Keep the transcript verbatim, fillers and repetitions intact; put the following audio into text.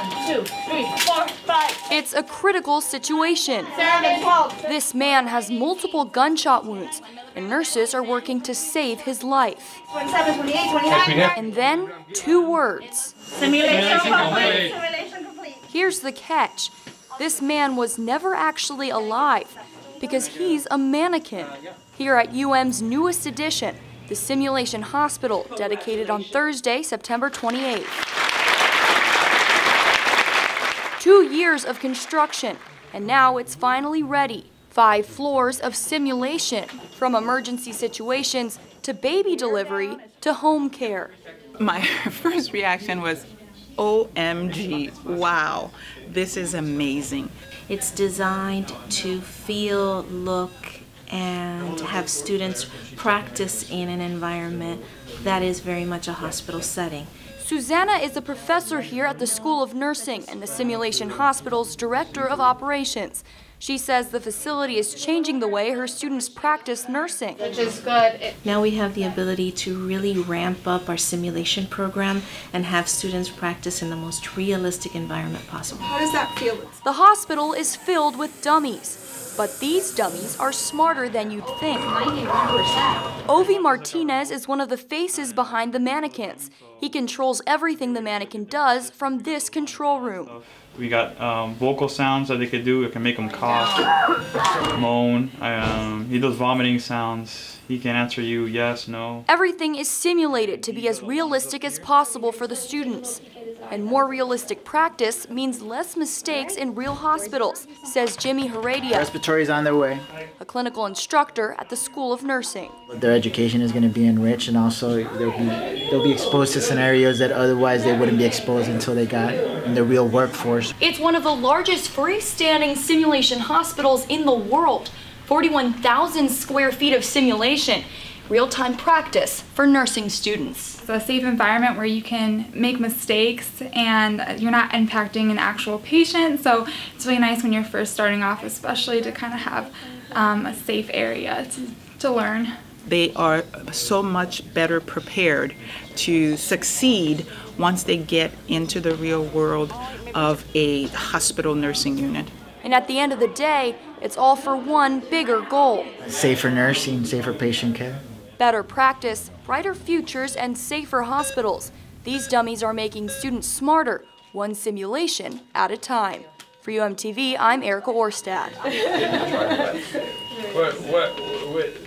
two, three, four, five. It's a critical situation. Seven, twelve. This man has multiple gunshot wounds, and nurses are working to save his life. twenty-seven, twenty-eight, twenty-nine. And then, two words. Simulation complete. Simulation complete. Here's the catch. This man was never actually alive because he's a mannequin. Here at U M's newest edition, the Simulation Hospital, dedicated on Thursday, September twenty-eighth. Two years of construction, and now it's finally ready. Five floors of simulation, from emergency situations to baby delivery to home care. My first reaction was, O M G, wow, this is amazing. It's designed to feel, look, and have students practice in an environment that is very much a hospital setting. Susanna is a professor here at the School of Nursing and the Simulation Hospital's Director of Operations. She says the facility is changing the way her students practice nursing. Which is good. It Now we have the ability to really ramp up our simulation program and have students practice in the most realistic environment possible. How does that feel? The hospital is filled with dummies, but these dummies are smarter than you'd think. ninety-one percent. Ovi Martinez is one of the faces behind the mannequins. He controls everything the mannequin does from this control room. We got um, vocal sounds that they could do. It can make them cough, moan. Um, he does vomiting sounds. He can answer you yes, no. Everything is simulated to be as realistic as possible for the students. And more realistic practice means less mistakes in real hospitals, says Jimmy Heredia, Respiratory's on their way. a clinical instructor at the School of Nursing. Their education is going to be enriched, and also they'll be they'll be exposed to scenarios that otherwise they wouldn't be exposed until they got in the real workforce. It's one of the largest freestanding simulation hospitals in the world. forty-one thousand square feet of simulation, real-time practice for nursing students. It's a safe environment where you can make mistakes and you're not impacting an actual patient. So it's really nice when you're first starting off, especially to kind of have um, a safe area to, to learn. They are so much better prepared to succeed once they get into the real world of a hospital nursing unit. And at the end of the day, it's all for one bigger goal. Safer nursing, safer patient care. Better practice, brighter futures, and safer hospitals. These dummies are making students smarter, one simulation at a time. For U M T V, I'm Erika Orstad. what, what, what?